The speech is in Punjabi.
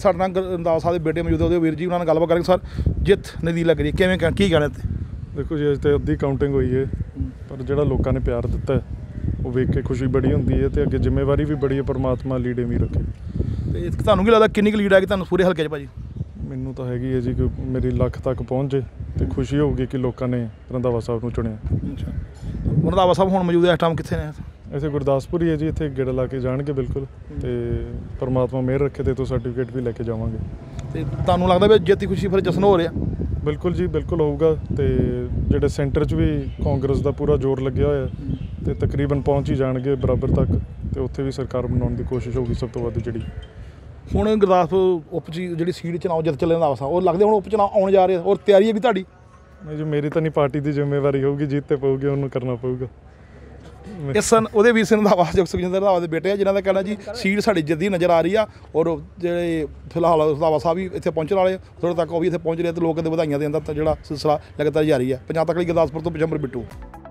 ਸਾਡੇ ਨਾਲ ਰੰਧਾਵਾ ਸਾਹਿਬ ਦੇ ਬੇਟੇ ਮੌਜੂਦ ਉਹਦੇ ਵੀਰ ਜੀ ਉਹਨਾਂ ਨਾਲ ਗੱਲਬਾਤ ਕਰਾਂਗੇ। ਸਰ ਜਿੱਤ ਨਜ਼ਦੀਕ ਲੱਗ ਰਹੀ ਹੈ, ਕਿਵੇਂ ਕੀ ਕਹਿਣਾ ਇੱਥੇ? देखो जी, अज तो अद्धी काउंटिंग हुई है, पर जो लोगों ने प्यार दिता है वो वेख के खुशी बड़ी होंगी है, तो अगे जिम्मेवारी भी बड़ी है। परमात्मा लीड एवं रखे। तो ਤੁਹਾਨੂੰ ਕੀ ਲੱਗਦਾ ਕਿੰਨੀ ਕੁ ਲੀਡ ਆ ਕਿ ਤੁਹਾਨੂੰ ਪੂਰੇ ਹਲਕੇ 'ਚ ਭਾਜੀ? ਮੈਨੂੰ ਤਾਂ ਹੈਗੀ ਹੈ ਜੀ ਕਿ ਮੇਰੀ ਲੱਖ ਤੱਕ ਪਹੁੰਚ ਜੇ ਤੇ ਖੁਸ਼ੀ ਹੋਊਗੀ ਕਿ ਲੋਕਾਂ ਨੇ ਰੰਧਾਵਾ ਸਾਹਿਬ ਨੂੰ ਚੁਣਿਆ। ਅੱਛਾ, ਰੰਧਾਵਾ ਸਾਹਿਬ ਹੁਣ ਮੌਜੂਦ ਹੈ ਇਸ ਟਾਈਮ ਕਿੱਥੇ ਨੇ? ਇੱਥੇ ਗੁਰਦਾਸਪੁਰ ਹੀ ਹੈ ਜੀ, ਇੱਥੇ ਗੇੜਾ ਲਾ ਕੇ ਜਾਣਗੇ ਬਿਲਕੁਲ, ਤੇ ਪਰਮਾਤਮਾ ਮਿਹਰ ਰੱਖੇ ਤੇ ਤੋਂ ਸਰਟੀਫਿਕੇਟ ਵੀ ਲੈ ਕੇ ਜਾਵਾਂਗੇ। ਤੇ ਤੁਹਾਨੂੰ ਲੱਗਦਾ ਵੀ ਜਿੱਤ ਦੀ ਖੁਸ਼ੀ ਫਿਰ ਜਸ਼ਨ ਹੋ ਰਿਹਾ? ਬਿਲਕੁਲ ਜੀ, ਬਿਲਕੁਲ ਹੋਊਗਾ। ਤੇ ਜਿਹੜੇ ਸੈਂਟਰ 'ਚ ਵੀ ਕਾਂਗਰਸ ਦਾ ਪੂਰਾ ਜ਼ੋਰ ਲੱਗਿਆ ਹੋਇਆ ਤੇ ਤਕਰੀਬਨ ਪਹੁੰਚ ਹੀ ਜਾਣਗੇ ਬਰਾਬਰ ਤੱਕ, ਤੇ ਉੱਥੇ ਵੀ ਸਰਕਾਰ ਬਣਾਉਣ ਦੀ ਕੋਸ਼ਿਸ਼ ਹੋਊਗੀ ਸਭ ਤੋਂ ਵੱਧ। ਜਿਹੜੀ ਹੁਣ ਗੁਰਦਾਸਪੁਰ ਉਪ ਜਿਹੜੀ ਸੀਟ ਚੁਣਾਵ ਜਿੱਤ ਚੱਲੇ ਰੰਧਾਵਾ ਸਾਹਿਬ, ਉਹ ਲੱਗਦੇ ਹੁਣ ਉਪ ਚੁਣਾਵ ਆਉਣ ਜਾ ਰਹੇ ਔਰ ਤਿਆਰੀ ਹੈ ਵੀ ਤੁਹਾਡੀ? ਨਹੀਂ ਜੀ, ਮੇਰੀ ਤਾਂ ਨਹੀਂ, ਪਾਰਟੀ ਦੀ ਜ਼ਿੰਮੇਵਾਰੀ ਹੋਊਗੀ, ਜਿੱਤ ਤੇ ਪਊਗੀ, ਉਹਨੂੰ ਕਰਨਾ ਪਊਗਾ। ਇਸ ਸਨ ਉਹਦੇ ਵੀਰ ਸਿੰਘ ਰੰਧਾਵਾ ਜੋ ਸੁਖਜਿੰਦਰ ਰੰਧਾਵਾ ਦੇ ਬੇਟੇ ਆ, ਜਿਨ੍ਹਾਂ ਦਾ ਕਹਿਣਾ ਜੀ ਸੀਟ ਸਾਡੀ ਜਿੱਦੀ ਨਜ਼ਰ ਆ ਰਹੀ ਆ। ਔਰ ਜਿਹੜੇ ਫਿਲਹਾਲ ਰੰਧਾਵਾ ਸਾਹਿਬ ਵੀ ਇੱਥੇ ਪਹੁੰਚਣ ਵਾਲੇ, ਥੋੜ੍ਹੇ ਤੱਕ ਉਹ ਵੀ ਇੱਥੇ ਪਹੁੰਚ ਰਹੇ, ਤੇ ਲੋਕ ਦੇ ਵਧਾਈਆਂ ਦੇਣ ਦਾ ਜਿਹੜਾ ਸਿਲਸਿਲਾ ਲਗਾਤਾਰ ਜਾਰੀ ਹੈ। ਪੰਜਾਬ ਤੱਕ ਲਈ ਗੁਰਦਾਸਪੁਰ ਤੋਂ ਪਿਸ਼ੰਬਰ ਬਿੱਟੂ।